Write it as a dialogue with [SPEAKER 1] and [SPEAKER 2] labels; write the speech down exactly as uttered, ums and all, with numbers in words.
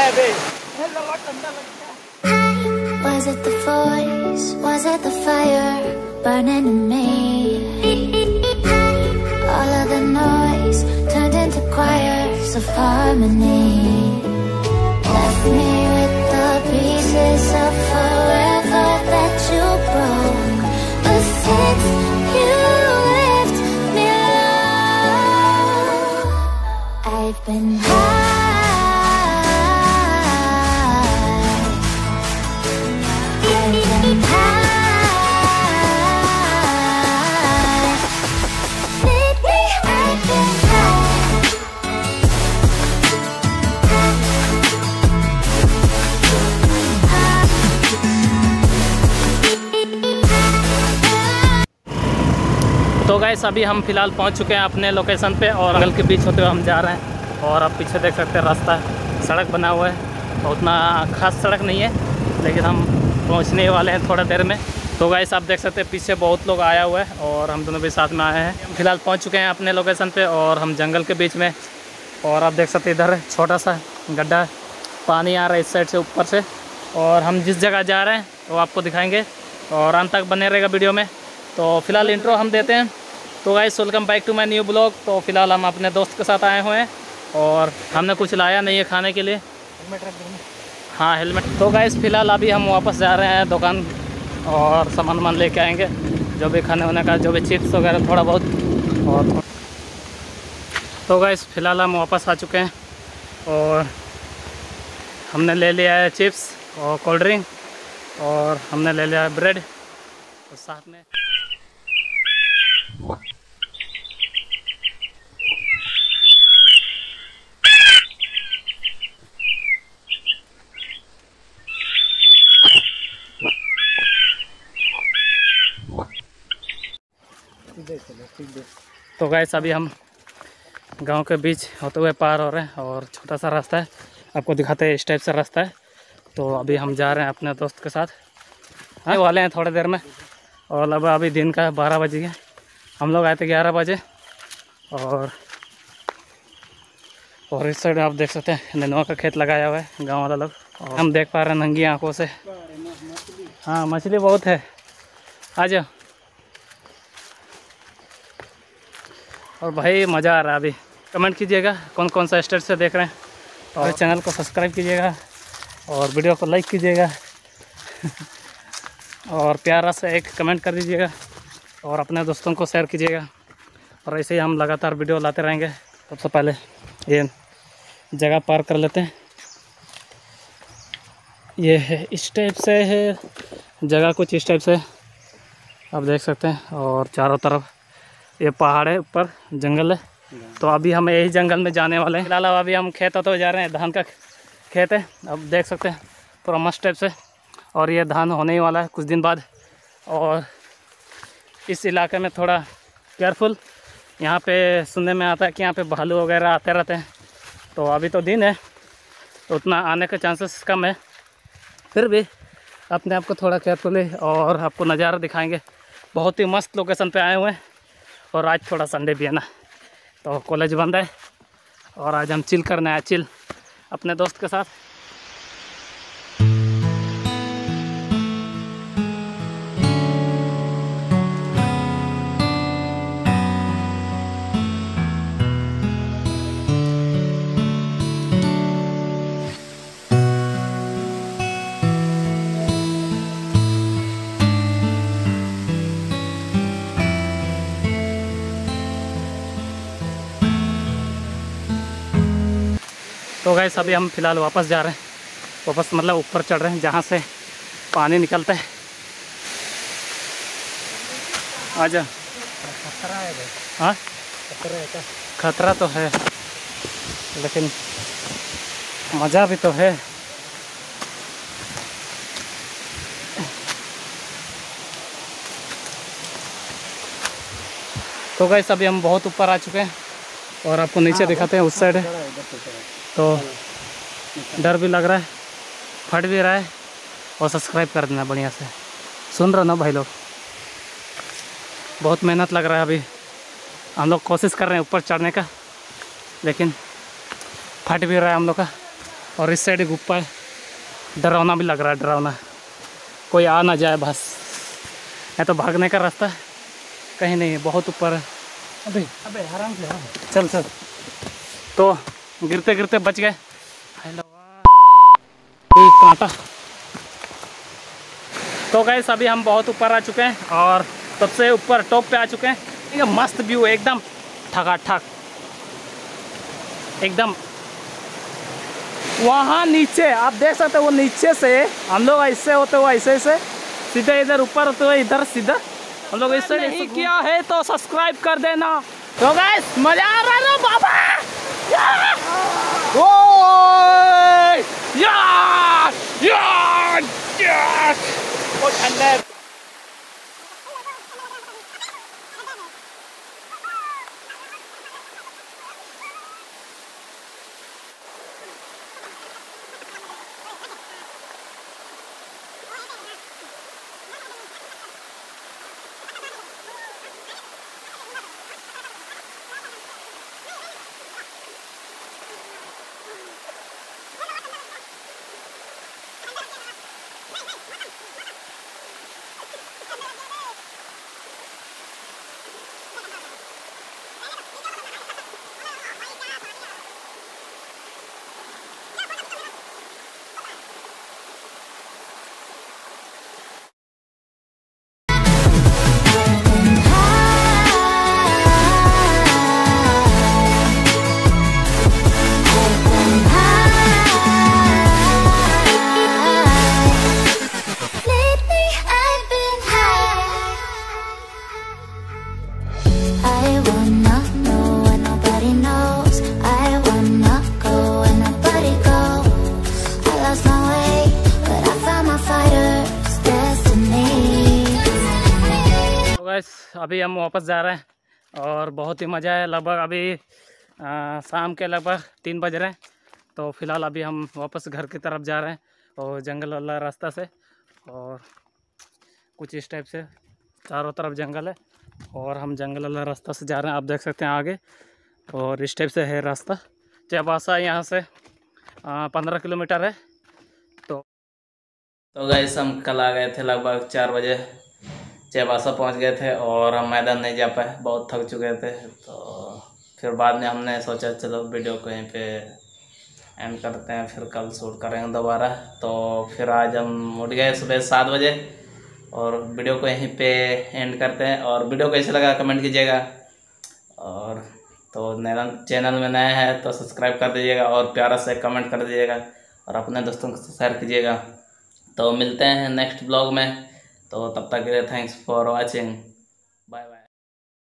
[SPEAKER 1] है बे।
[SPEAKER 2] Was it the voice? Was it the fire burning in me? All of the noise turned into choirs of harmony. Left me with the pieces of forever that you broke. But since you left me alone, I've been high.
[SPEAKER 3] तो guys अभी हम फ़िलहाल पहुंच चुके हैं अपने location पे और जंगल के बीच होते हुए हम जा रहे हैं। और आप पीछे देख सकते हैं रास्ता, सड़क बना हुआ है, तो उतना खास सड़क नहीं है लेकिन हम पहुंचने वाले हैं थोड़ा देर में। तो गाइस आप देख सकते हैं पीछे बहुत लोग आया हुआ है और हम दोनों भी साथ में आए हैं। फ़िलहाल पहुँच चुके हैं अपने लोकेशन पर और हम जंगल के बीच में। और आप देख सकते हैं इधर छोटा सा गड्ढा, पानी आ रहा है इस साइड से ऊपर से। और हम जिस जगह जा रहे हैं वो आपको दिखाएँगे और अंत तक बने रहेगा वीडियो में। तो फिलहाल इंट्रो हम देते हैं। तो guys welcome back to my new blog. तो फिलहाल हम अपने दोस्त के साथ आए हुए हैं और हमने कुछ लाया नहीं है खाने के लिए। हेलमेट रख दो। हाँ हेलमेट। तो गाइस फिलहाल अभी हम वापस जा रहे हैं दुकान और सामान वामान लेके आएंगे, जो भी खाने वाने का, जो भी चिप्स वगैरह थोड़ा बहुत। और तो गाइस फिलहाल हम वापस आ चुके हैं और हमने ले लिया है चिप्स और कोल्ड ड्रिंक और हमने ले लिया है ब्रेड और साथ में तो गाइस अभी हम गांव के बीच होते हुए पार हो रहे हैं और छोटा सा रास्ता है, आपको दिखाते हैं इस टाइप से रास्ता है। तो अभी हम जा रहे हैं अपने दोस्त के साथ, आने वाले हैं थोड़ी देर में। और अब अभी दिन का बारह बजे है, हम लोग आए थे ग्यारह बजे। और और इस साइड आप देख सकते हैं नेनुआ का खेत लगाया हुआ है गांव वाला लोग, और हम देख पा रहे हैं नंगी आंखों से। हाँ मछली बहुत है, आ जाओ। और भाई मज़ा आ रहा है। अभी कमेंट कीजिएगा कौन कौन सा स्टेट से देख रहे हैं और चैनल को सब्सक्राइब कीजिएगा और वीडियो को लाइक कीजिएगा और प्यारा सा एक कमेंट कर दीजिएगा और अपने दोस्तों को शेयर कीजिएगा। और ऐसे ही हम लगातार वीडियो लाते रहेंगे। सबसे पहले ये जगह पार कर लेते हैं। ये है इस टाइप से है जगह, कुछ इस टाइप से आप देख सकते हैं। और चारों तरफ ये पहाड़ है, ऊपर जंगल है। तो अभी हम यही जंगल में जाने वाले हैं। फिलहाल अभी हम खेत होते हुए जा रहे हैं, धान का खेत है, अब देख सकते हैं पूरा मस्त टाइप से। और ये धान होने ही वाला है कुछ दिन बाद। और इस इलाके में थोड़ा केयरफुल, यहाँ पे सुनने में आता है कि यहाँ पे भालू वगैरह आते रहते हैं। तो अभी तो दिन है तो उतना आने के चांसेस कम है, फिर भी अपने आप को थोड़ा केयरफुली और आपको नज़ारा दिखाएंगे। बहुत ही मस्त लोकेशन पे आए हुए हैं और आज थोड़ा संडे भी है ना, तो कॉलेज बंद है और आज हम चिल करने आए, चिल अपने दोस्त के साथ। तो गाइस अभी हम फ़िलहाल वापस जा रहे हैं, वापस मतलब ऊपर चढ़ रहे हैं जहाँ से पानी निकलता है। आजा। खतरा है भाई। हाँ खतरा है क्या? खतरा तो है लेकिन मज़ा भी तो है। तो गाइस अभी हम बहुत ऊपर आ चुके हैं और आपको नीचे दिखाते हैं, उस साइड है तो डर भी लग रहा है, फट भी रहा है। और सब्सक्राइब कर देना बढ़िया से, सुन रहे हो ना भाई लोग। बहुत मेहनत लग रहा है, अभी हम लोग कोशिश कर रहे हैं ऊपर चढ़ने का, लेकिन फट भी रहा है हम लोग का। और इस साइड गुप्पा है, डरावना भी लग रहा है, डरावना, कोई आ ना जाए बस, है तो भागने का रास्ता कहीं नहीं है, बहुत ऊपर है। अबे अबे आराम से हाँ, चल चल। तो गिरते गिरते बच गए। कांटा। तो गाइस अभी हम बहुत ऊपर आ चुके हैं और सबसे ऊपर टॉप पे आ चुके हैं। ये मस्त व्यू है एकदम ठकाठक, एकदम। वहाँ नीचे आप देख सकते हो, वो नीचे से हम लोग ऐसे होते हुए ऐसे ऐसे सीधे इधर ऊपर होते हुए इधर सीधा हम लोग इससे नहीं किया है तो सब्सक्राइब कर देना। तो गाइस मजा आ रहा है ना बाबा, ओए यार यार यार, वो ठंडा है। अभी हम वापस जा रहे हैं और बहुत ही मज़ा है। लगभग अभी आ, शाम के लगभग तीन बज रहे हैं। तो फ़िलहाल अभी हम वापस घर की तरफ जा रहे हैं और जंगल वाला रास्ता से, और कुछ इस टाइप से चारों तरफ जंगल है और हम जंगल वाला रास्ता से जा रहे हैं। आप देख सकते हैं आगे, और इस टाइप से है रास्ता। चाईबासा यहाँ से पंद्रह किलोमीटर है। तो तो गाइस हम कल आ गए थे लगभग चार बजे, चाईबासा पहुंच गए थे और हम मैदान नहीं जा पाए, बहुत थक चुके थे। तो फिर बाद में हमने सोचा चलो वीडियो को यहीं पे एंड करते हैं, फिर कल शूट करेंगे दोबारा। तो फिर आज हम उठ गए सुबह सात बजे और वीडियो को यहीं पे एंड करते हैं। और वीडियो कैसे लगा कमेंट कीजिएगा, और तो नया चैनल में नया है तो सब्सक्राइब कर दीजिएगा और प्यारा से कमेंट कर दीजिएगा और अपने दोस्तों को शेयर कीजिएगा। तो मिलते हैं नेक्स्ट ब्लॉग में, तो तब तक के लिए thanks for watching, bye bye.